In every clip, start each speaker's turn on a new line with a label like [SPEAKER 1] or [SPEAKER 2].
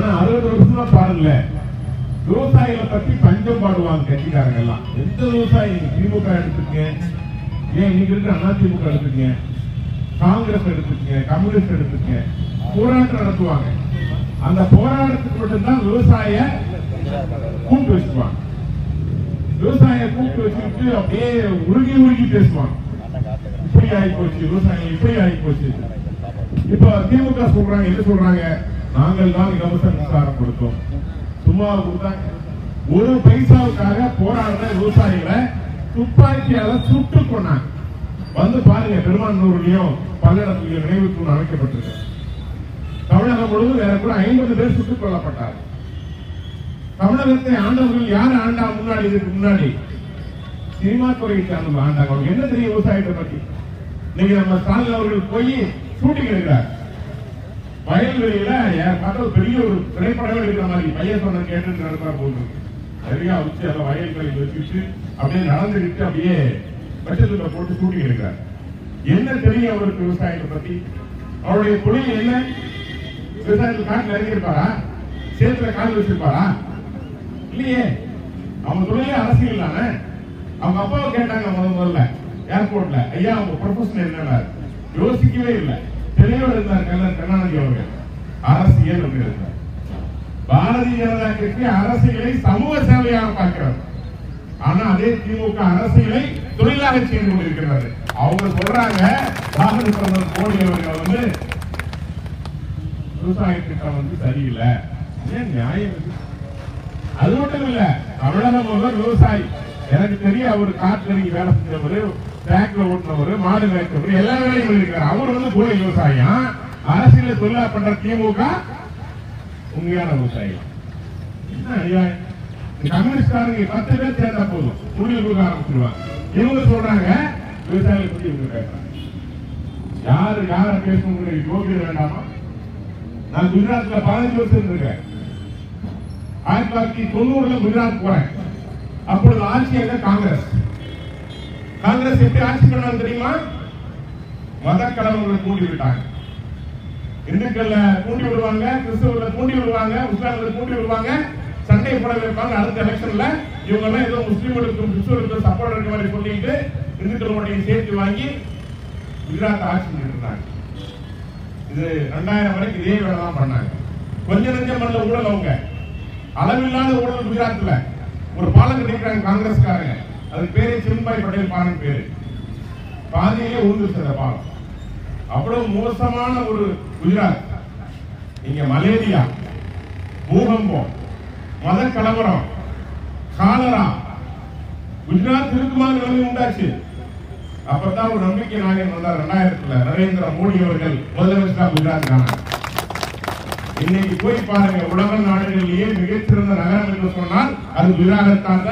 [SPEAKER 1] ஆனா 60 வருஷமா பாருங்கள விவசாயிகளை பத்தி பஞ்சம் பாடுவாங்க கட்சிக்காரங்க எல்லாம். எந்த விவசாயி திமுக எடுத்துக்கங்க, ஏன் இன்னைக்கு இருக்கிற அதிமுக எடுத்துக்கங்க, காங்கிரஸ் எடுத்துக்கங்க, கம்யூனிஸ்ட் எடுத்துக்கங்க, போராட்டம் நடத்துவாங்க. அந்த போராட்டத்துக்கு மட்டும்தான் விவசாய கூப்பிட்டு வச்சுக்குவாங்க. விவசாய கூப்பிட்டு வச்சுட்டு அப்படியே உருகி உருகி பேசுவாங்க. இப்படி ஆகி போச்சு, விவசாயிகள் இப்படி ஆகி போச்சு. இப்ப திமுக சொல்றாங்க, என்ன சொல்றாங்க, நாங்கள் தான் இலவச மின்சாரம் கொடுத்தோம். சும்மா கொடுத்தாங்க. ஒரு பைசாவுக்காக போராடுற விவசாயிகளை துப்பாக்கியால சுட்டு கொண்டாங்க. வந்து பாருங்க, பெருமானூர்லயும் பல்லடத்துலயும் நினைவு தூண் அமைக்கப்பட்டிருக்கு. தமிழகம் முழுவதும் வேற கூட 50 பேர் சுட்டுக் கொல்லப்பட்டார். தமிழகத்தை ஆண்டவர்கள் யார் ஆண்டா முன்னாடி? இதுக்கு முன்னாடி சினிமா துறையை சார்ந்த ஆண்டாங்க. அவங்க என்ன தெரியும் விவசாயத்தை பத்தி? நீங்க நம்ம ஸ்டாலின் அவர்கள் போய் ஷூட்டிங் எடுக்கிறார் வயல்வெளியில. பார்த்தா பெரிய ஒரு திரைப்படமே எடுக்கிற மாதிரி பையன் சொன்ன கேட்டு நடத்துறா போகுது. நிறைய வச்சு அதை வயல்களில் வச்சுட்டு அப்படியே நடந்துக்கிட்டு அப்படியே பட்சத்துல போட்டு ஷூட்டிங் எடுக்கிறார். என்ன தெரியும் அவருக்கு விவசாயத்தை பத்தி? அவருடைய தொழில் என்ன? விவசாயத்தில் காட்டில் இறங்கியிருப்பாரா? சேத்துல கால் வச்சிருப்பாரா? இல்லையே. அவங்க தொழிலே அரசியல் தானே. அவங்க அப்பாவை கேட்டாங்க முதல்ல ஏர்போர்ட்ல, ஐயா அவங்க ப்ரொஃபஷன் என்ன? யோசிக்கவே இல்லை. தெளிவோடு இருந்தார் கருணாநிதி அவர்கள். அரசியல் இருந்தார். பாரதிய ஜனதா கட்சி அரசியலை சமூக சேவையாக பார்க்கிறது. ஆனா அதே திமுக அரசியலை தொழிலாக செய்து கொண்டிருக்கிறது. அவங்க சொல்றாங்க பாரத பிரதமர் மோடி அவர்கள் வந்து விவசாய திட்டம் வந்து சரியில்லை. ஏன் நியாயம்? அது மட்டும் இல்ல, தமிழகம் முதல் விவசாயி எனக்கு தெரியும். அவர் காட்டில் வேலை செஞ்சவர், டிராக்டர் ஓட்டினவர், மாடு மேய்ச்சவர், எல்லா வேலையும் பண்ணிருக்காரு. அவர் வந்து கூட விவசாயம். அரசியல தொழிலா பண்ற திமுக உண்மையான விவசாயம். என்ன அநியாயம்! கம்யூனிஸ்டாரங்க 10 பேர் சேர்ந்தா போதும், தொழில் கொடுக்க ஆரம்பிச்சிருவாங்க. இவங்க சொல்றாங்க விவசாயிகளை பத்தி இவங்க கேட்கறாங்க. யார பேசணும் யோகியம் வேண்டாமா? நான் குஜராத்ல 15 வருஷம் இருக்கேன். 1990 குஜராத் போறேன். அப்பொழுது ஆட்சி எங்க? காங்கிரஸ். காங்கிரஸ் எப்படி ஆட்சி பண்ணாங்க தெரியுமா? மத கலவரங்களை தூண்டி விட்டாங்க. இந்துக்கள்ல தூண்டி விடுவாங்க, கிறிஸ்தவர்களை தூண்டி விடுவாங்க, முஸ்லிம்களை தூண்டி விடுவாங்க, சண்டை போட வைப்பாங்க. அடுத்த எலெக்ஷன்ல இவங்க எல்லாம் ஏதோ முஸ்லிம்களுக்கும் கிறிஸ்தவர்களுக்கும் சப்போர்ட் இருக்க மாதிரி சொல்லிட்டு இந்துக்களோடையும் சேர்த்து வாங்கி குஜராத் ஆட்சி பண்ணிட்டு இருந்தாங்க. இது 2000 வரைக்கும் இதே வேலை தான் பண்ணாங்க. கொஞ்ச நெஞ்சம் பண்ணல ஊழல். அவங்க அளவில்லாத ஊழல். குஜராத்ல ஒரு பாலம் கட்டிக்கிறாங்க காங்கிரஸ்காரங்க. அதுக்கு பேரு சின்பாய் பட்டேல் பாலம் பேரு. பாதியிலே ஊர்ந்துச்சு அந்த பாலம். அவ்வளவு மோசமான ஒரு குஜராத். இங்க மலேரியா, பூகம்பம், மத கலவரம், காலரா, குஜராத் இருக்குமா நிலைமை உண்டாச்சு. அப்பதான் ஒரு நம்பிக்கை நாயகன் வந்தார் 2000. நரேந்திர மோடி அவர்கள் முதலமைச்சர் குஜராத் காணாங்க. இன்னைக்கு போய் பாருங்க, உலக நாடுகளிலேயே மிகச்சிறந்த நகரம் என்று சொன்னால் அது குஜராத் தான்.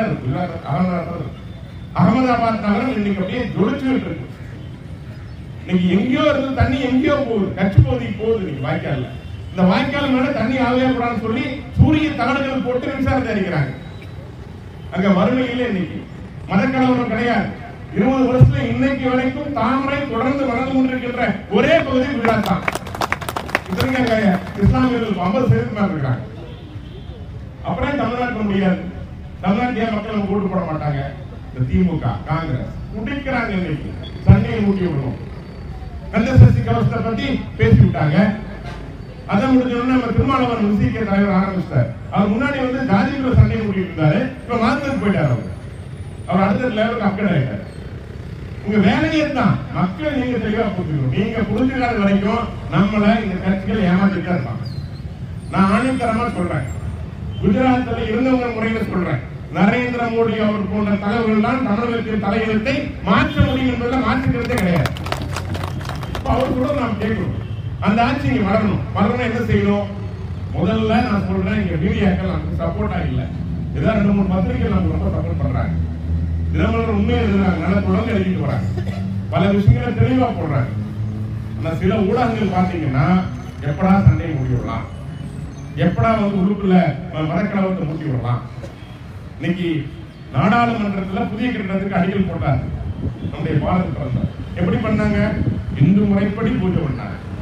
[SPEAKER 1] அகமதாபாத் நகரம் இன்னைக்கு அப்படியே ஜொலிச்சுட்டு இருக்கு. இன்னைக்கு எங்கேயோ இருந்து தண்ணி எங்கேயோ போகுது, கட்சி பகுதிக்கு போகுது. இன்னைக்கு வாய்க்கால், இந்த வாய்க்கால் மேல தண்ணி ஆகவே கூடாதுன்னு சொல்லி சூரிய தகடுகள் போட்டு மின்சாரம் தயாரிக்கிறாங்க. அங்க வறுமை இல்லை. இன்னைக்கு மதக்கலவரம் கிடையாது. 20 வருஷத்துல இன்னைக்கு வரைக்கும் தாமரை தொடர்ந்து வளர்ந்து கொண்டிருக்கின்ற ஒரே பகுதி குஜராத் தான். இஸ்லாமியர்கள் 50% மேல இருக்காங்க. அப்புறம் தமிழ்நாட்டில் முடியாது. தமிழ்நாட்டிய மக்கள் ஓட்டு போட மாட்டாங்க. இந்த திமுக காங்கிரஸ் முடிக்கிறாங்க. இன்னைக்கு சண்டையை மூட்டி விடணும். கந்தசஷ்டி கவசத்தை பத்தி பேசி விட்டாங்க. அதை முடிஞ்சோடனே நம்ம திருமாவளவன் விசிக தலைவர் ஆரம்பிச்சார். அவர் முன்னாடி வந்து ஜாதிக்குள்ள சண்டையை மூட்டிட்டு இருந்தாரு. இப்ப மாதத்துக்கு போயிட்டாரு. அவர் அடுத்த லெவலுக்கு அப்கிரேட் ஆயிட்டாரு. உங்க வேலையே தான் மக்கள் நீங்க தெளிவா புரிஞ்சுக்கணும். நீங்க புரிஞ்சுக்காத வரைக்கும் நம்மள இந்த கட்சிகள் ஏமாத்திட்டு இருப்பாங்க. நான் ஆணித்தரமா சொல்றேன். குஜராத்தில் இருந்தவங்க முறையில சொல்றேன். நரேந்திர மோடி அவர் போன்ற தலைவர்கள் தான் தமிழகத்தின் தலையெழுத்தை மாற்ற முடியும் என்பதில் மாற்றுக்கிறதே கிடையாது. அவர் கூட நாம் கேட்கணும். அந்த ஆட்சி இங்க வரணும். வரணும் என்ன செய்யணும்? முதல்ல நான் சொல்றேன், இங்க மீடியாக்கள் நமக்கு சப்போர்ட்டா இல்லை. ஏதாவது 2-3 பத்திரிகைகள் நமக்கு ரொம்ப சப்போர்ட் பண்றாங்க. தினமலர் உண்மையை எழுதுறாங்க, நல்ல தொடர்ந்து எழுதிட்டு வராங்க, பல விஷயங்களை தெளிவா போடுறாங்க. ஆனா சில ஊடகங்கள் பாத்தீங்கன்னா எப்படா சண்டையை மூடி விடலாம், எப்படா வந்து உள்ளுக்குள்ள மரக்கலவரத்தை மூட்டி விடலாம். இன்னைக்கு நாடாளுமன்றத்தில் புதிய கட்டடத்துக்கு அடிக்கல் போட்டார் நம்முடைய பாரத பிரதமர். எப்படி பண்ணாங்க? இந்து முறைப்படி பூஜை பண்ணாங்க.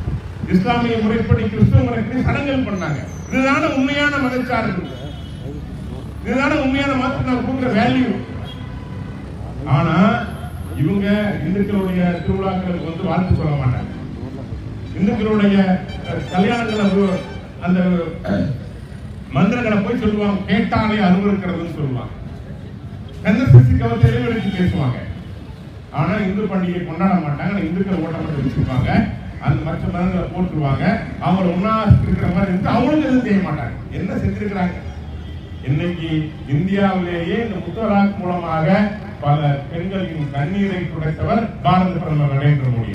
[SPEAKER 1] இஸ்லாமிய முறைப்படி கிறிஸ்துவ முறைப்படி சடங்குகள் பண்ணாங்க. இதுதான உண்மையான மதச்சார்பு, இதுதான உண்மையான மதத்துக்கு நான் கொடுக்குற வேல்யூ. ஆனா இவங்க இந்துக்களுடைய திருவிழாக்களுக்கு வந்து வாழ்த்து சொல்ல மாட்டாங்க. இந்துக்களுடைய கல்யாணங்களை அந்த மந்திரங்களை போய் சொல்லுவாங்க, கேட்டாலே அருவருக்கிறதுன்னு சொல்லுவாங்க. கந்தசஷ்டி கவசத்தை எடுத்து பேசுவாங்க. ஆனா இந்து பண்டிகை கொண்டாட மாட்டாங்க. இந்துக்கள் ஓட்ட மட்டும் வச்சிருப்பாங்க, அந்த மற்ற மதங்களை போட்டுருவாங்க. அவங்க ஒன்னா இருக்கிற மாதிரி இருந்து அவங்களும் எதுவும் செய்ய மாட்டாங்க. என்ன செஞ்சிருக்கிறாங்க? இன்னைக்கு இந்தியாவிலேயே இந்த முத்தலாக் மூலமாக பல பெண்களின் கண்ணீரை துடைத்தவர் பாரத பிரதமர் நரேந்திர மோடி.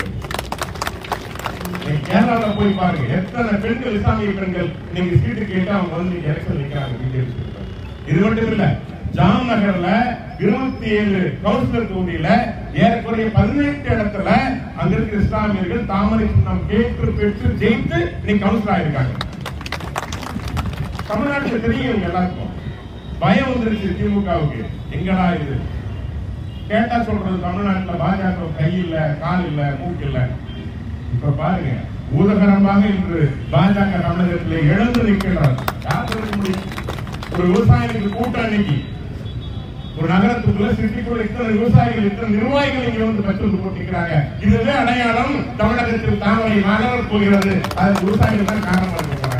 [SPEAKER 1] கேரளாவில் போய் பாருங்க, எத்தனை பெண்கள் இஸ்லாமிய பெண்கள் நீங்க சீட்டு கேட்டு அவங்க வந்து எலெக்ஷன் நிற்கிறாங்க. இது மட்டும் இல்ல, ஜாம் நகர்ல 27 கவுன்சிலர் தொகுதியில ஏறக்குறைய 18 இடத்துல அங்க இருக்கிற இஸ்லாமியர்கள் தாமரை சின்னம் கேட்டு பெற்று ஜெயித்து இன்னைக்கு கவுன்சிலர் ஆயிருக்காங்க. தமிழ்நாட்டுல தெரியும் எல்லாருக்கும். பயம் வந்துருச்சு திமுகவுக்கு. எங்கடா இது கேட்டா சொல்றது தமிழ்நாட்டுல பாஜக கை இல்ல, கால் இல்ல, மூக்கு இல்ல. இப்ப பாருங்க, ஊதகரமாக இன்று பாஜக தமிழகத்திலே எழுந்து நிற்கிறார். யார் சொல்ல முடியும்? ஒரு விவசாயிகளுக்கு கூட்டம் இன்னைக்கு ஒரு நகரத்துக்குள்ள சிட்டிக்குள்ள இத்தனை விவசாயிகள், இத்தனை நிர்வாகிகள் இங்க வந்து பச்சு போட்டிருக்கிறாங்க. இதுவே அடையாளம் தமிழகத்தில் தாமரை மலரப் போகிறது. அது விவசாயிகள் தான் காரணமாக இருக்க போறாங்க.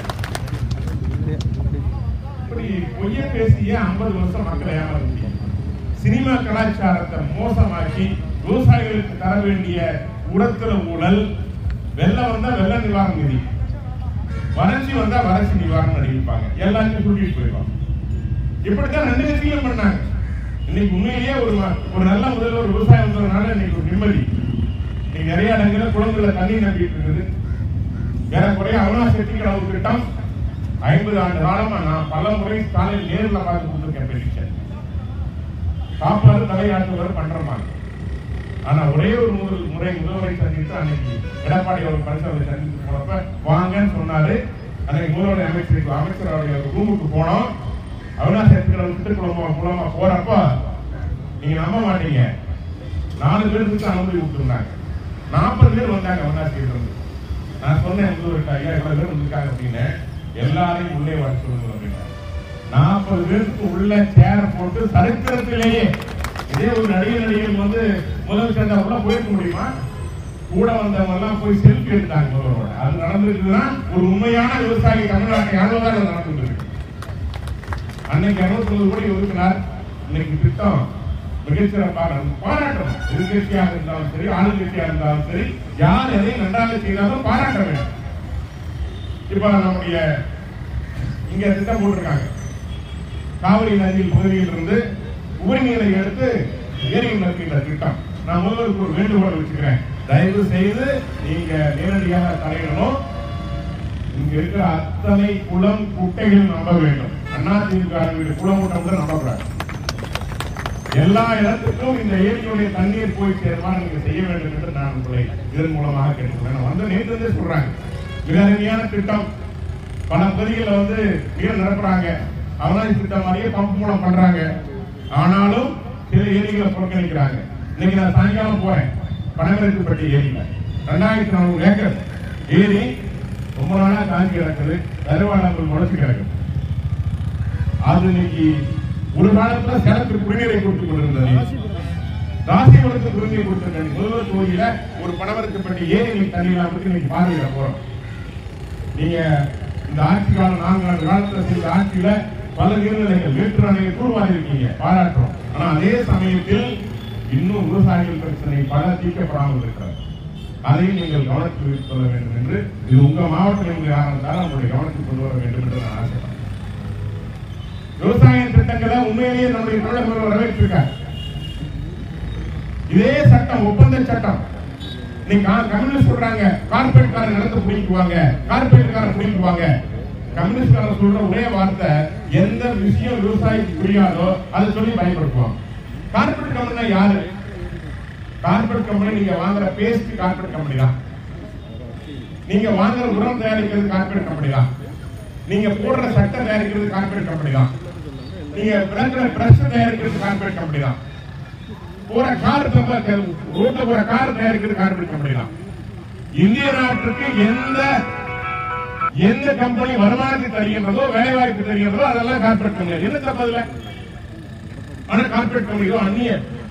[SPEAKER 1] இப்படி பொய்ய பேசிய 50 வருஷம் மக்களை ஏமாற்றி சினிமா கலாச்சாரத்தை மோசமாக்கி விவசாயிகளுக்கு தர வேண்டிய உரத்துல ஊழல், வெள்ளம் வந்தா வெள்ள நிவாரண நிதி, வறட்சி வந்தா வறட்சி நிவாரணம் அறிவிப்பாங்க, எல்லாத்தையும் சொல்லிட்டு போயிடுவாங்க. இப்படித்தான் 2 கட்சிகளும் பண்ணாங்க. இன்னைக்கு உண்மையிலேயே ஒரு நல்ல முதல்வர் விவசாயம் வந்ததுனால இன்னைக்கு ஒரு நிம்மதி. இன்னைக்கு நிறைய இடங்களில் குளங்கள்ல தண்ணி நம்பிட்டு இருக்குது. ஏறக்குறைய அவினாசி செட்டிகளவு திட்டம் 50 ஆண்டு காலமா நான் பல முறை காலையில் நேரில் பார்த்து கொடுத்துருக்கேன். பெரிய சாப்பாடு தலையாட்டுவர் பண்றமாங்க. ஆனா ஒரே ஒரு முறை முதல்வரை சந்தித்து அன்னைக்கு எடப்பாடி அவர் பரிசோதனை சந்தித்து போனப்ப வாங்கன்னு சொன்னாரு. அன்னைக்கு முதல்வரை அமைச்சருடைய ரூமுக்கு போனோம். அவினாசி திட்டக்குழம்பு மூலமா போறப்ப நீங்க நம்ப மாட்டீங்க, 4 பேருக்கு அனுமதி விட்டுருந்தாங்க. 40 பேர் வந்தாங்க அவினாசி இருந்து. நான் சொன்னேன் முதல்வர்கிட்ட, ஐயா இவ்வளவு பேர் வந்திருக்காங்க அப்படின்னு, எல்லாரையும் உள்ளே வர சொல்லுங்க அப்படின்னா 40 பேருக்கு உள்ள சேர போட்டு சரித்திரத்திலேயே இதே ஒரு நடிகர்கள் வந்து முதல் சேர்ந்தா கூட போயிருக்க முடியுமா? கூட வந்தவங்க எல்லாம் போய் செல்ஃபி எடுத்தாங்க முதல்வரோட. அது நடந்திருக்குன்னா ஒரு உண்மையான விவசாயி தமிழ்நாட்டை ஆளுவதாக நடந்துருக்கு. அன்னைக்கு 69 கோடி ஒதுக்கினார். இன்னைக்கு திட்டம் மிகச்சிறப்பாக பாராட்டணும். எதிர்கட்சியாக இருந்தாலும் சரி, ஆளுங்கட்சியாக இருந்தாலும் சரி, யார் எதையும் நன்றாக செய்தாலும் பாராட்ட வேண்டும். இப்ப நம்முடைய இங்க திட்டம் போட்டிருக்காங்க, காவிரி நதியில் பகுதியில் இருந்து உபரி நீரை எடுத்து ஏரியில் நிற்கின்ற திட்டம். நான் முதல்வருக்கு ஒரு வேண்டுகோள் வச்சுக்கிறேன், தயவு செய்து நீங்க நேரடியாக தலையிடணும். இங்க இருக்கிற அத்தனை குளம் குட்டைகள் நம்ப வேண்டும். அதிமுக குளம் கூட்டம் தான் நம்பக்கூடாது. எல்லா இடத்துக்கும் இந்த ஏரியுடைய தண்ணீர் போய் சேர்வான நீங்க செய்ய வேண்டும் என்று நான் உங்களை இதன் மூலமாக கேட்டுக்கிறேன். வந்து நேற்று சொல்றாங்க, மிக அருமையான திட்டம். பல பகுதிகளில் வந்து நீர் நிரப்புறாங்க, அவனாசி திட்டம் மாதிரியே பம்ப் மூலம் பண்றாங்க. ஆனாலும் சில ஏரிகளை புறக்கணிக்கிறாங்க. இன்னைக்கு நான் சாயங்காலம் போறேன், பனமரத்துப்பட்டி ஏரியில 2400 ஏக்கர் ஏரி ரொம்ப நாளா காஞ்சி கிடக்குது, கருவாளங்கள் முளைச்சு கிடக்குது. அது இன்னைக்கு ஒரு காலத்துல சேலத்துக்கு குடிநீரை கொடுத்துக் கொண்டிருந்தது, ராசிபுரத்துக்கு குடிநீர் கொடுத்திருக்காங்க. முதல்வர் தொகுதியில ஒரு பனமரத்துப்பட்டி ஏரிகளுக்கு தண்ணி இல்லாம இன்னைக்கு பார்வையிட போறோம். நீங்க இந்த ஆட்சி காலம் 4 ஆண்டு காலத்துல செய்த ஆட்சியில பல நீர்நிலைகள் வேற்று அணையை தூர்வாரி இருக்கீங்க, பாராட்டுறோம். ஆனா அதே சமயத்தில் இன்னும் விவசாயிகள் பிரச்சனை பல தீர்க்கப்படாமல் இருக்கிறது. அதையும் நீங்கள் கவனத்தில் கொள்ள வேண்டும் என்று, இது உங்க மாவட்டத்தில் யாராக இருந்தாலும் உங்களுடைய கவனத்தில் கொண்டு வர வேண்டும் என்று நான் ஆசைப்படுறேன். விவசாய திட்டங்களை உண்மையிலேயே நம்முடைய தமிழக முதல்வர் வரவேற்றிருக்கார். இதே சட்டம், ஒப்பந்த சட்டம். நீங்க கம்யூனிஸ்ட் சொல்றாங்க கார்பரேட்கார நிலத்தை பிடிக்குவாங்க, கார்பரேட்கார பிடிக்குவாங்க. கம்யூனிஸ்ட்கார சொல்ற ஒரே வார்த்தை, எந்த விஷயம் விவசாயிக்கு புரியாதோ அதை சொல்லி பயன்படுத்துவாங்க. கார்பரேட் கம்பெனினா யாரு? கார்பரேட் கம்பெனி நீங்க வாங்குற பேஸ்ட் கார்பரேட் கம்பெனி தான், நீங்க வாங்குற உரம் தயாரிக்கிறது கார்பரேட் கம்பெனி தான், நீங்க போடுற சட்டை தயாரிக்கிறது கார்பரேட் கம்பெனி தான், நீங்க விளக்குற பிரஷ் தயாரிக்கிறது கார்பரேட் கம்பெனி தான், போற கார் ரோட்ல போற கார் தயாரிக்கிறது கார்பரேட் கம்பெனி தான். இந்திய நாட்டுக்கு எந்த கம்பெனி வருமானத்தை தருகின்றதோ வேலை வாய்ப்பு தருகின்றதோ அதெல்லாம் கார்பரேட் கம்பெனி. என்ன தப்பதுல? ஆனா கார்பரேட் கம்பெனியோ அந்நிய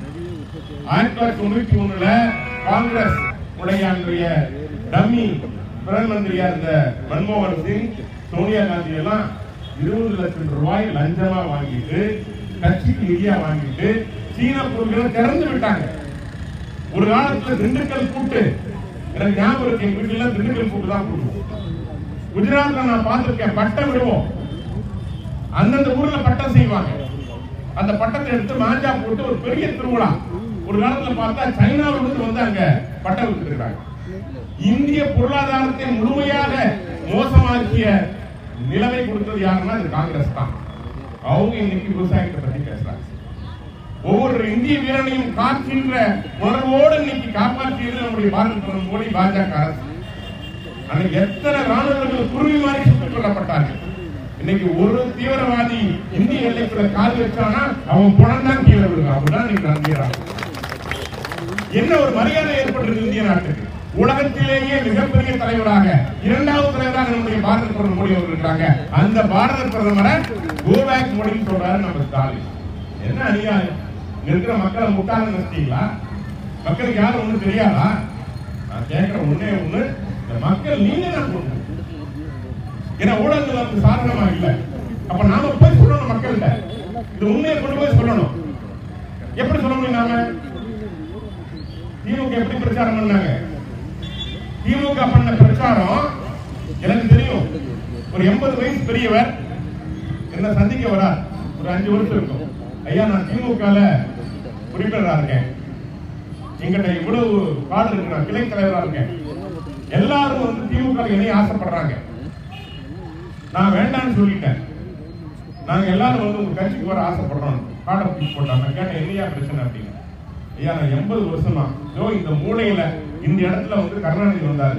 [SPEAKER 1] 1991 காங்கிரஸ் உடைய டம்மி பிரதம மந்திரியா இருந்த மன்மோகன் சிங், சோனியா காந்தி எல்லாம் 20 லட்சம் ரூபாய் லஞ்சமா வாங்கிட்டு கட்சிக்கு நிதியா வாங்கிட்டு சீன பொருட்களை திறந்து விட்டாங்க. ஒரு காலத்துல திண்டுக்கல் கூட்டு, எனக்கு ஞாபகம் இருக்கு, எங்க வீட்டுல திண்டுக்கல் கூட்டு தான் கூட்டுவோம். குஜராத்ல நான் பார்த்திருக்கேன், பட்டம் விடுவோம். அந்தந்த ஊர்ல பட்டம் செய்வாங்க. அந்த பட்டத்தை எடுத்து மாஞ்சா போட்டு ஒரு பெரிய திருவிழா. ஒரு காலத்துல பார்த்தா சைனாவிலிருந்து வந்து அங்க பட்டம் விட்டுருக்காங்க. இந்திய பொருளாதாரத்தை முழுமையாக மோசமாக்கிய நிலைமை கொடுத்தது யாருன்னா அது காங்கிரஸ் தான். அவங்க இன்னைக்கு விவசாயத்தை பத்தி பேசுறாங்க. ஒவ்வொரு இந்திய வீரனையும் காக்கின்ற உணர்வோடு இன்னைக்கு காப்பாற்றியது நம்முடைய பாரத பிரதமர் மோடி, பாஜக அரசு. அன்னைக்கு எத்தனை ராணுவர்கள் குருவி மாதிரி சுட்டுக் கொல்லப்பட்டார்கள். இன்னைக்கு ஒரு தீவிரவாதி இந்திய எல்லைக்குள்ள கால் வச்சானா அவன் புணம் தான் கீழே விடுவான். அப்படிதான் நீங்க நம்புகிறாங்க. என்ன ஒரு மரியாதை ஏற்பட்டிருக்கு இந்திய நாட்டுக்கு. உலகத்திலேயே மிகப்பெரிய தலைவராக, இரண்டாவது தலைவராக நம்முடைய பாரத பிரதமர் மோடி அவர்கள் இருக்காங்க. அந்த பாரத பிரதமரை கோபேக் மோடின்னு சொல்றாரு நம்ம ஸ்டாலின். என்ன அநியாயம்! இருக்கிற மக்களை முட்டாள நினைச்சீங்களா? மக்களுக்கு யாரும் ஒண்ணு தெரியாதா? நான் கேட்கிற ஒண்ணே ஒண்ணு, இந்த மக்கள் நீங்க தான் கொடுக்கணும். ஏன்னா ஊடகங்கள் அதுக்கு சாதனமா இல்லை. அப்ப நாம போய் சொல்லணும் மக்கள்கிட்ட, இது உண்மையை கொண்டு போய் சொல்லணும். எப்படி சொல்ல முடியும்? நாம திமுக எப்படி பிரச்சாரம் பண்ணாங்க? திமுக பண்ண பிரச்சாரம் எனக்கு தெரியும். ஒரு 80 வயசு பெரியவர் என்ன சந்திக்க வரார். ஒரு 5 வருஷம் இருக்கும். ஐயா, நான் திமுகல உறுப்பினரா இருக்கேன், எங்கிட்ட இவ்வளவு கார்டு இருக்கு, நான் கிளை தலைவரா இருக்கேன், எல்லாரும் வந்து திமுக இணைய ஆசைப்படுறாங்க, நான் வேண்டான்னு சொல்லிட்டேன், நாங்க எல்லாரும் வந்து உங்க கட்சிக்கு வர ஆசைப்படுறோம், கார்டை தூக்கி போட்டாங்க. கேட்டேன், என்னையா பிரச்சனை அப்படின்னு. ஐயா, நான் 80 வருஷமா இந்த மூலையில இந்த இடத்துல வந்து கருணாநிதி வந்தாரு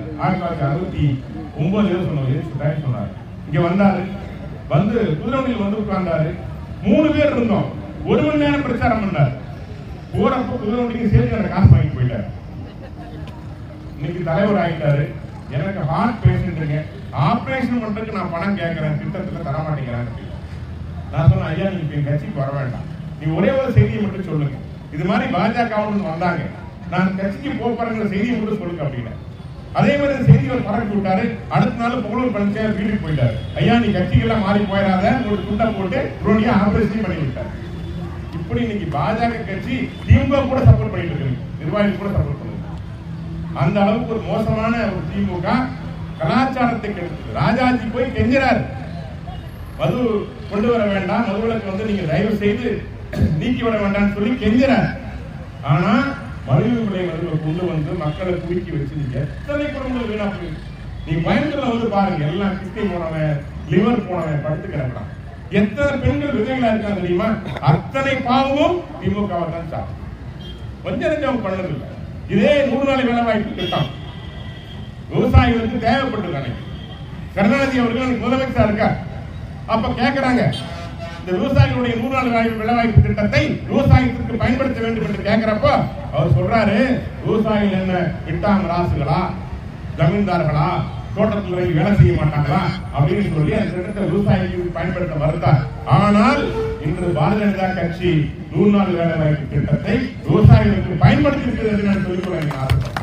[SPEAKER 1] 1969 சொன்னாரு. இங்க வந்தாரு, வந்து குதிரவண்டியில் வந்து உட்கார்ந்தாரு. 3 பேர் இருந்தோம். 1 மணி நேரம் பிரச்சாரம் பண்ணாரு. போறப்ப குதிரவண்டிக்கு சேர்த்து அந்த காசு வாங்கி போயிட்டாரு. இன்னைக்கு தலைவர் ஆகிட்டாரு. எனக்கு ஹார்ட் பேஷண்ட் இருக்கு, ஆபரேஷன் பண்றதுக்கு நான் பணம் கேட்கிறேன், திட்டத்துல தர மாட்டேங்கிறேன். நான் சொன்னேன், ஐயா நீங்க என் கட்சிக்கு வர வேண்டாம், நீ ஒரே ஒரு செய்தியை மட்டும் சொல்லுங்க, இது மாதிரி பாஜக வந்தாங்க, நான் கட்சிக்கு போறேங்கிற செய்தியை மட்டும் சொல்லுங்க அப்படின்னு. அதே மாதிரி செய்திகள் பறக்க விட்டாரு. அடுத்த நாள் புகழூர் பழனிசாமி வீட்டுக்கு போயிட்டாரு. ஐயா நீ கட்சிகள்லாம் மாறி போயிடாத, ஒரு துண்டை போட்டு ரோடியா ஆபரேஷன் பண்ணி விட்டாரு. இப்படி இன்னைக்கு பாஜக கட்சி திமுக கூட சப்போர்ட் பண்ணிட்டு இருக்கு, நிர்வாகிகள் கூட சப்போர்ட் பண்ணுங்க. அந்த அளவுக்கு ஒரு மோசமான ஒரு திமுக கலாச்சாரத்தை கெடுத்து. ராஜாஜி போய் கெஞ்சுறாரு, மது கொண்டு வர வேண்டாம், மதுவிலக்கு வந்து நீங்க தயவு செய்து நீக்கி விட வேண்டாம்னு சொல்லி கெஞ்சுறாரு. ஆனா மலிவு விலை மதுவை கொண்டு வந்து மக்களை குறுக்கி வச்சு எத்தனை குடும்பங்கள் வீணா போயிருக்கு. நீ பயங்கர வந்து பாருங்க, எல்லாம் கிட்னி போனவன், லிவர் போனவன் படுத்து கிடக்கிறான். எத்தனை பெண்கள் விதைகளா இருக்காங்க தெரியுமா? அத்தனை பாவமும் திமுக தான் சார். கொஞ்சம் நெஞ்சம் பண்ணதில்லை. இதே 100 நாள் வேலை வாய்ப்பு திட்டம் விவசாயிகளுக்கு தேவைப்பட்டிருக்காங்க. கருணாநிதி அவர்கள் முதலமைச்சர் இருக்கார். அப்ப கேட்கிறாங்க, இந்த விவசாயிகளுடைய 100 நாள் வேலை வாய்ப்பு திட்டத்தை விவசாயத்திற்கு பயன்படுத்த வேண்டும் என்று கேட்கிறப்ப அவர் சொல்றாரு, விவசாயிகள் என்ன விட்டாம ராசுகளா, ஜமீன்தார்களா, தோட்டத்தில் வேலை செய்ய மாட்டாங்களா அப்படின்னு சொல்லி அந்த திட்டத்தை விவசாயிகளுக்கு பயன்படுத்த மறுத்தார். ஆனால் இன்று பாரதிய ஜனதா கட்சி 100 நாள் வேலை வாய்ப்பு திட்டத்தை விவசாயிகளுக்கு பயன்படுத்தி இருக்கிறது நான் சொல்லிக்கொள்ள ஆசைப்படுறேன்.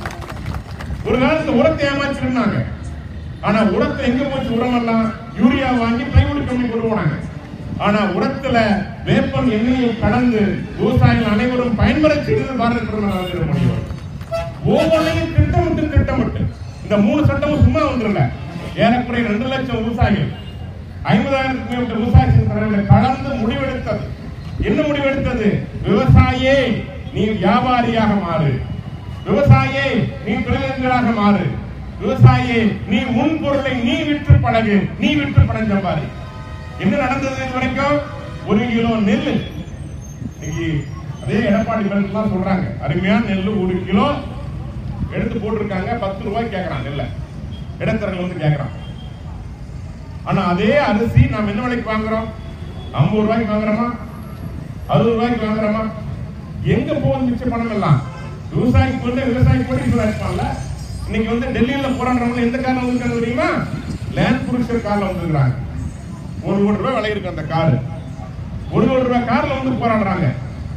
[SPEAKER 1] ஒரு காலத்துல உரத்தை ஏமாச்சிருந்தாங்க. ஆனா உரத்தை எங்க போச்சு? உரமெல்லாம் யூரியா வாங்கி பிளைவுட் கம்பெனி கொண்டு போனாங்க. ஆனா உரத்துல வேப்பம் எண்ணெயை கலந்து விவசாயிகள் அனைவரும் பயன்பெற செய்தது பாரத பிரதமர் நரேந்திர மோடி அவர்கள். ஒவ்வொன்றையும் திட்டமிட்டு இந்த 3 சட்டமும் சும்மா வந்துடல. ஏறக்குறைய 2 லட்சம் விவசாயிகள் 50,000க்கும் மேற்பட்ட விவசாய தலைவர்களை கலந்து முடிவெடுத்தது. என்ன முடிவெடுத்தது? விவசாயியே நீ வியாபாரியாக மாறு, விவசாயியே நீ தொழிலதிபராக மாறு, விவசாயியே நீ உன் பொருளை நீ விற்று பழகு, நீ விற்று பணம் சம்பாதி. என்ன நடந்தது இது வரைக்கும்? 1 கிலோ நெல், அதே எடப்பாடி பேருக்குலாம் சொல்றாங்க, அருமையான நெல் 1 கிலோ எடுத்து போட்டிருக்காங்க, 10 ரூபாய் கேட்கறான் நெல்ல, இடத்தரங்கள் வந்து கேட்கறான். ஆனா அதே அரிசி நாம் என்ன விலைக்கு வாங்குறோம்? 50 ரூபாய்க்கு வாங்குறோமா, 60 ரூபாய்க்கு வாங்குறோமா? எங்க போகுது மிச்ச பணம் எல்லாம்? விவசாயிக்கு போட்டு விவசாயி போட்டு இருப்பாங்கல்ல, இன்னைக்கு வந்து டெல்லியில போராடுறவங்க எந்த கார்ல வந்திருக்காங்க தெரியுமா? லேண்ட் குரூசர் கார்ல வந்திருக்காங்க. 1 கோடி ரூபாய் விலை இருக்கு அந்த கார். 1 கோடி ரூபாய் கார்ல வந்து போராடுறாங்க.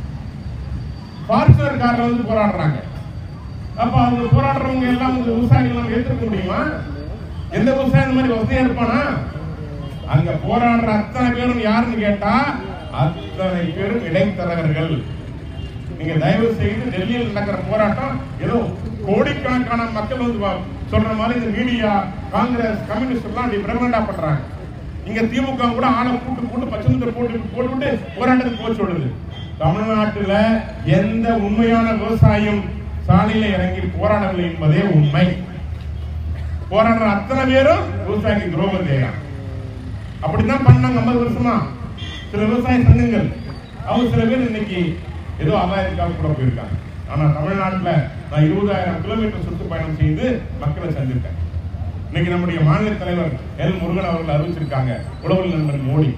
[SPEAKER 1] ஃபார்ச்சுனர் கார்ல வந்து போராடுறாங்க. அப்ப அவங்க போராடுறவங்க எல்லாம் வந்து விவசாயிகள் நம்ம ஏற்றுக்க முடியுமா? எந்த விவசாயி இந்த மாதிரி வசதியா இருப்பானா? அங்க போராடுற அத்தனை பேரும் யாருன்னு கேட்டா அத்தனை பேரும் இடைத்தரகர்கள். நீங்க தயவு செய்து டெல்லியில் நடக்கிற போராட்டம் ஏதோ கோடிக்கணக்கான மக்கள் வந்து சொல்ற மாதிரி இந்த மீடியா, காங்கிரஸ், கம்யூனிஸ்ட் எல்லாம் பிரகடனமா பண்றாங்க. இங்க திமுக கூட ஆளை கூட்டு பச்சை போட்டு போராட்டத்துக்கு போக சொல்லுது. தமிழ்நாட்டுல எந்த உண்மையான விவசாயம் சாலையில இறங்கி போராடவில்லை என்பதே உண்மை. போராடுற அத்தனை பேரும் விவசாயிக்கு துரோகம் செய்யலாம். அப்படித்தான் பண்ணாங்க 50 வருஷமா சில விவசாய சங்கங்கள். அவங்க சில பேர் இன்னைக்கு ஏதோ அபாயத்துக்காக கூட போயிருக்காங்க. ஆனா தமிழ்நாட்டுல நான் 20,000 கிலோமீட்டர் சுற்றுப்பயணம் செய்து மக்களை சந்திருக்கேன். இன்னைக்கு நம்முடைய மாநில தலைவர் எல் முருகன் அவர்கள் அறிவிச்சிருக்காங்க உழவர் நண்பர் மோடி.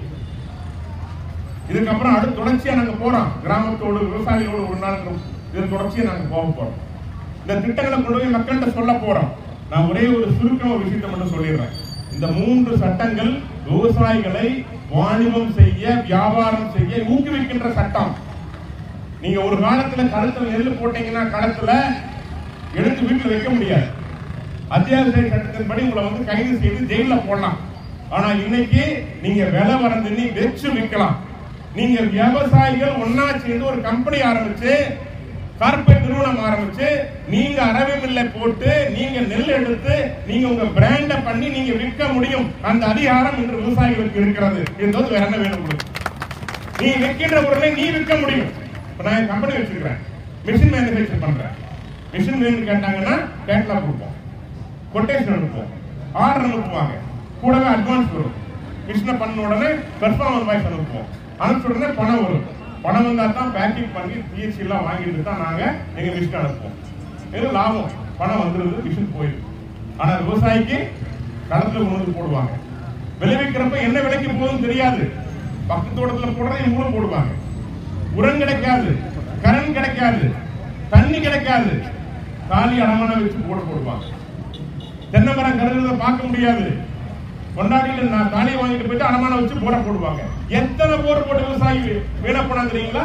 [SPEAKER 1] இதுக்கப்புறம் அடுத்த தொடர்ச்சியா நாங்க போறோம். கிராமத்தோடு விவசாயிகளோடு ஒரு நாள் இது தொடர்ச்சியா நாங்க போக போறோம். இந்த திட்டங்களை கொண்டு போய் மக்கள்கிட்ட சொல்ல போறோம். நான் ஒரே ஒரு சுருக்கமா விஷயத்தை மட்டும் சொல்லிடுறேன். இந்த 3 சட்டங்கள் விவசாயிகளை வாணிபம் செய்ய, வியாபாரம் செய்ய ஊக்குவிக்கின்ற சட்டம். நீங்க ஒரு காலத்துல களத்துல நெல் போட்டீங்கன்னா களத்துல எடுத்து வீட்டுல வைக்க முடியாது. அத்தியாவசிய சட்டத்தின்படி உங்களை வந்து கைது செய்து ஜெயில போடலாம். ஆனா இன்னைக்கு நீங்க விலை வரந்து வெச்சு விற்கலாம். நீங்க விவசாயிகள் ஒன்னா சேர்ந்து ஒரு கம்பெனி ஆரம்பிச்சு, கார்பரேட் நிறுவனம் ஆரம்பிச்சு, நீங்க அரவை மில்லை போட்டு நீங்க நெல் எடுத்து நீங்க உங்க பிராண்ட பண்ணி நீங்க விற்க முடியும். அந்த அதிகாரம் இன்று விவசாயிகளுக்கு இருக்கிறது. என்பது வேற என்ன வேணும் உங்களுக்கு? நீ விற்கின்ற பொருளை நீ விற்க முடியும். இப்ப நான் கம்பெனி வச்சிருக்கிறேன், மிஷின் மேனுஃபேக்சர் பண்றேன். மிஷின் வேணும்னு கேட்டாங்கன்னா கேட்லாக் கொடுப்போம், கொட்டேஷன் அனுப்புவோம், ஆர்டர் அனுப்புவாங்க, கூடவே அட்வான்ஸ் வரும். மிஷினை பண்ண உடனே பெர்ஃபார்மன்ஸ் வாய்ஸ் அனுப்புவோம். அனுப்பிச்ச உடனே பணம் வரும். பணம் வந்தா தான் பேக்கிங் பண்ணி பிஎஸ்சி எல்லாம் வாங்கிட்டு தான் நாங்க எங்க மிஷின் அனுப்புவோம். இது லாபம். பணம் வந்துருது, மிஷின் போயிடுது. ஆனா விவசாயிக்கு களத்துல கொண்டு போடுவாங்க. விளைவிக்கிறப்ப என்ன விலைக்கு போகுதுன்னு தெரியாது. பக்கத்து தோட்டத்துல போடுறதை இவங்களும் போடுவாங்க. உரம் கிடைக்காது, கரண்ட் கிடைக்காது, தண்ணி கிடைக்காது, தாலி அடமான வச்சு போடுவாங்க. தென்னை மரம் கருதுறத பார்க்க முடியாது. கொண்டாடியில நான் தாலியை வாங்கிட்டு போயிட்டு அடமான வச்சு போடுவாங்க. எத்தனை போர் போட்டு விவசாயி வீணா போனா தெரியுங்களா?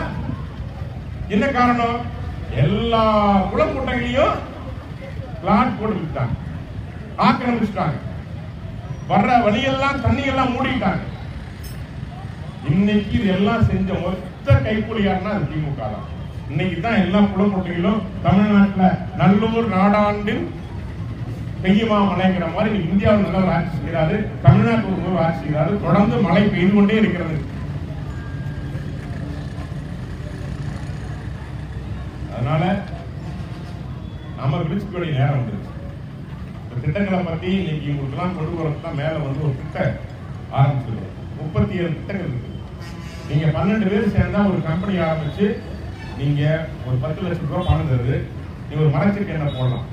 [SPEAKER 1] என்ன காரணம்? எல்லா குளக்குட்டைகளையும் பிளாட் போட்டு விட்டாங்க, ஆக்கிரமிச்சிட்டாங்க. வர்ற வழியெல்லாம் தண்ணி எல்லாம் மூடிட்டாங்க. இன்னைக்கு இதெல்லாம் செஞ்ச மொத்த கைக்கூலியாருன்னா அது திமுக தான். இன்னைக்கு தான் எல்லா குளக்குட்டைகளும் தமிழ்நாட்டில் நல்லூர் நாடாண்டில் பெய்யுமா மழைங்கிற மாதிரி இந்தியாவில் நல்ல ஆட்சி செய்கிறாரு, தமிழ்நாட்டில் ஒரு ஆட்சி செய்கிறாரு. தொடர்ந்து மழை பெய்து கொண்டே இருக்கிறது. அதனால நாம விழிச்சுக்க வேண்டிய நேரம் வந்துருச்சு. இந்த திட்டங்களை பத்தி இன்னைக்கு உங்களுக்கு எல்லாம் கொண்டு வரதான் மேல வந்து ஒரு திட்டம் ஆரம்பிச்சிருக்கோம். 37 திட்டங்கள் இருக்கு. நீங்க 12 பேர் சேர்ந்தா ஒரு கம்பெனி ஆரம்பிச்சு நீங்க ஒரு 10 லட்சம் ரூபாய் பணம் தருது. நீங்க ஒரு மரச்செடி என்ன போடலாம்,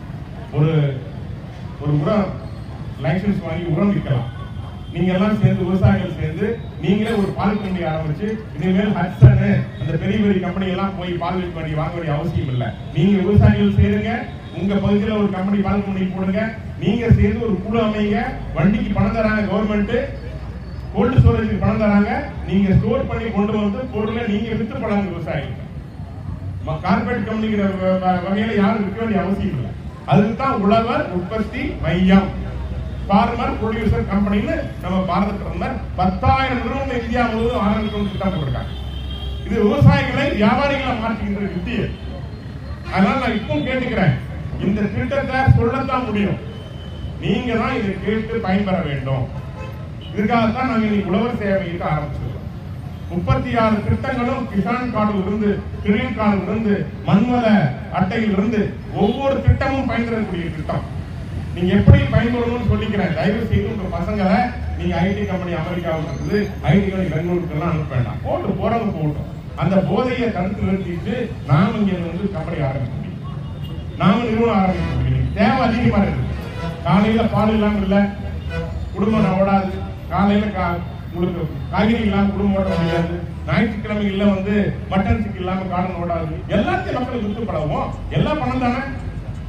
[SPEAKER 1] ஒரு உரம் லைசன்ஸ் வாங்கி உரம் விற்கலாம். நீங்க எல்லாம் சேர்ந்து விவசாயிகள் சேர்ந்து நீங்களே ஒரு பால் கம்பெனி ஆரம்பிச்சு இனிமேல் ஹட்சன் அந்த பெரிய பெரிய கம்பெனி எல்லாம் போய் பால் விற்க வேண்டிய வாங்க வேண்டிய அவசியம் இல்லை. நீங்க விவசாயிகள் சேருங்க, உங்க பகுதியில் ஒரு கம்பெனி பால் கம்பெனி போடுங்க, நீங்க சேர்ந்து ஒரு குழு அமைங்க. வண்டிக்கு பணம் தராங்க கவர்மெண்ட், கோல்டு ஸ்டோரேஜுக்கு பணம் தராங்க. நீங்க ஸ்டோர் பண்ணி கொண்டு வந்து பொருளை நீங்க வித்து பழங்க விவசாயிகள். கார்பரேட் கம்பெனிங்கிற வகையில யாரும் விற்க வேண்டிய அவசியம் இல்லை. அதுதான் உழவர் உற்பத்தி மையம், ஃபார்மர் ப்ரொடியூசர் கம்பெனின்னு நம்ம பாரத பிரதமர் 10,000 நிறுவனம் இந்தியா முழுவதும் ஆரம்பிக்கணும் திட்டம் போட்டிருக்காங்க. இது விவசாயிகளை வியாபாரிகளை மாற்றுகின்ற வித்தியை. அதனால நான் இப்பவும் கேட்டுக்கிறேன், இந்த திட்டத்தை சொல்லத்தான் முடியும். நீங்க தான் இதை கேட்டு பயன்பெற வேண்டும். இதுக்காகத்தான் நாங்கள் இன்னைக்கு உழவர் சேவையிட்டு ஆரம்பிச்சிருக்கோம். 36 திட்டங்களும் கிசான் கார்டில் இருந்து, கிரீன் கார்டில் இருந்து, மண்வள அட்டையில் இருந்து ஒவ்வொரு திட்டமும் பயன்பெறக்கூடிய திட்டம். நீங்க எப்படி பயன்படணும்னு சொல்லிக்கிறேன். தயவு செய்து உங்க பசங்களை நீங்க ஐடி கம்பெனி அமெரிக்காவுக்கு இருக்குது, ஐடி கம்பெனி பெங்களூருக்கு எல்லாம் அனுப்ப வேண்டாம். போட்டு போறவங்க போட்டோம். அந்த போதையை தடுத்து நிறுத்திட்டு நாம இங்க வந்து கம்பெனி ஆரம்பிக்க முடியும், நாம நிறுவனம் ஆரம்பிக்க முடியும். தேவை அதிகமா இருக்கு. காலையில பால் இல்லாம இல்ல, குடும்பம் ஓடாது. காலையில உங்களுக்கு காய்கறி இல்லாம குடும்பம் ஓட முடியாது. ஞாயிற்றுக்கிழமைகள்ல வந்து மட்டன் சிக்கன் இல்லாம காடன் ஓடாது. எல்லாத்தையும் மக்களுக்கு வித்து பழகுவோம். எல்லாம் பணம் தானே.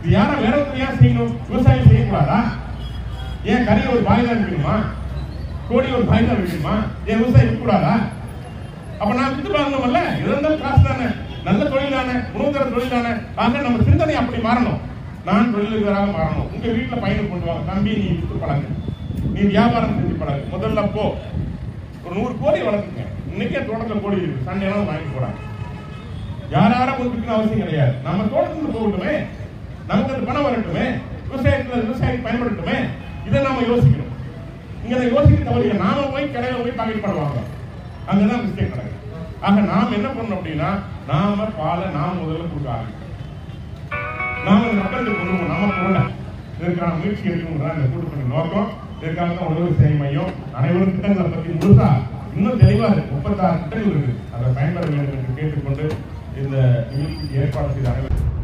[SPEAKER 1] இது யாரும் வேற ஒருத்தரையா செய்யணும்? விவசாயம் செய்யக்கூடாதா? ஏன் கறி ஒரு பாய் தான் இருக்கணுமா? கோடி ஒரு பாய் தான் இருக்கணுமா? ஏன் விவசாயம் இருக்கக்கூடாதா? அப்ப நான் வித்து பாருங்கல்ல, இருந்தாலும் காசு தானே, நல்ல தொழில் தானே, உணவு தர தொழில் தானே. ஆக நம்ம சிந்தனை அப்படி மாறணும். நான் தொழிலதிபராக மாறணும். உங்க வீட்டுல பையனை கொண்டு வாங்க, தம்பி நீ வித்து பழகு, நீ வியாபாரம் செஞ்சு பழகு. முதல்ல போ ஒரு 100 கோழி வளர்க்குங்க. இன்னைக்கே தோட்டத்தில் கோழி இருக்கு, சண்டையெல்லாம் வாங்கி போறாங்க. யாரும் ஒன்றுக்குன்னு அவசியம் கிடையாது. நம்ம தோட்டத்துக்கு போகட்டுமே, நமக்கு அது பணம் வரட்டுமே, விவசாயத்துக்கு பயன்படுத்துமே. இதை நாம யோசிக்கணும். இங்க யோசிக்க தவறு. நாம போய் கடையில போய் பாக்கெட் பண்ணுவாங்க, அங்கதான் மிஸ்டேக் நடக்குது. ஆக நாம் என்ன பண்ணணும் அப்படின்னா, நாம பாலை நாம் முதல்ல கொடுக்க ஆரம்பிக்கணும். நாம மக்களுக்கு கொண்டு போகணும், நம்ம பொருளை. இதற்கான முயற்சி எடுக்கணும்ன்ற இந்த கூட்டணி நோக்கம். இதற்காக தான் உணவு சேவை மையம் அனைவரும் திட்டங்களை பற்றி முழுசா இன்னும் தெளிவா இருக்கு. 36 திட்டங்கள் இருக்கு. அதை பயன்பெற வேண்டும் என்று கேட்டுக்கொண்டு இந்த நிகழ்ச்சிக்கு ஏற்பாடு செய்த அனைவரும்